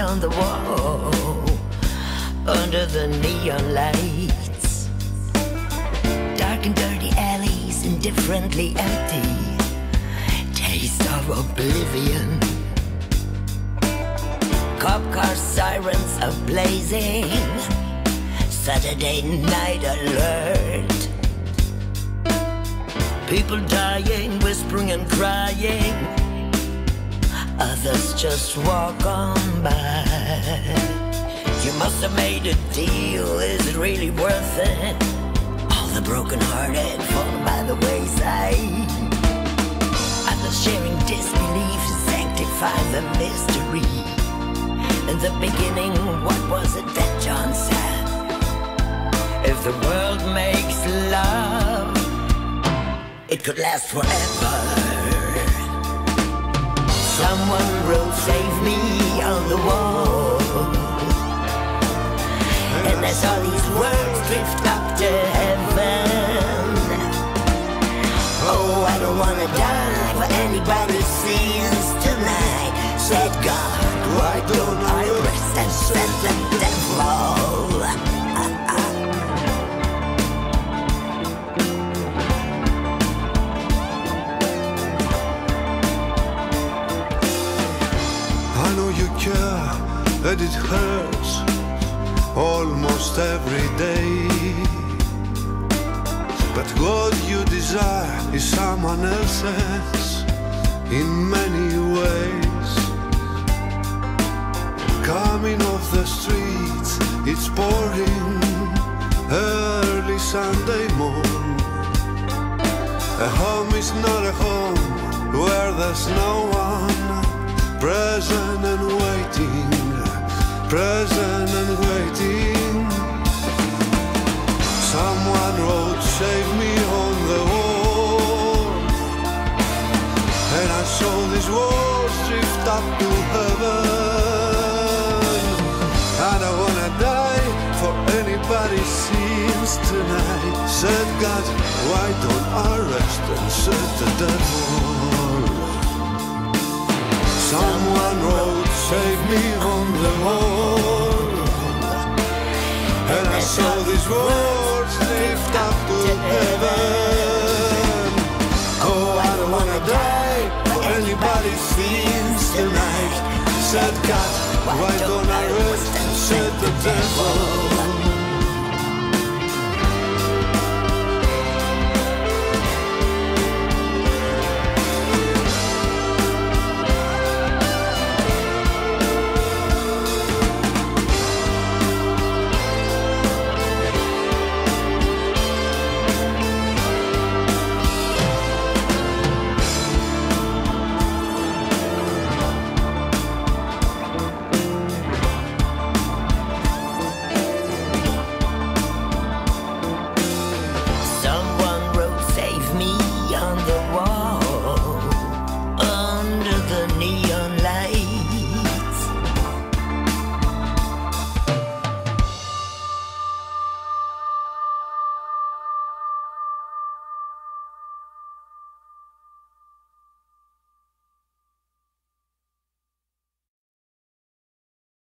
on the wall, under the neon lights. Dark and dirty alleys, indifferently empty. Taste of oblivion. Cop car sirens are blazing. Saturday night alert. People dying, whispering and crying. Others just walk on by. You must have made a deal, is it really worth it? All the broken-hearted falling by the wayside. Others sharing disbelief to sanctify the mystery. In the beginning, what was it that John said? If the world makes love, it could last forever. Someone wrote, "Save me" on the wall, and I saw these words drift up to heaven. Oh, I don't wanna die for anybody's sins tonight, said God. Why don't I rest and send the devil? I know you care, and it hurts almost every day. But what you desire is someone else's in many ways. Coming off the streets, it's pouring early Sunday morn. A home is not a home where there's no one. Present and waiting, present and waiting. Someone wrote, "Save me" on the wall, and I saw these words drift up to heaven. I don't wanna die for anybody's sins tonight, said God. Why don't I rest and said the devil. Someone wrote, "Save me" on the wall, and I saw these words lift up to heaven. Oh, I don't wanna die for anybody's sins tonight, said God. Why don't I rest, said the devil. Someone wrote, "Save me" on the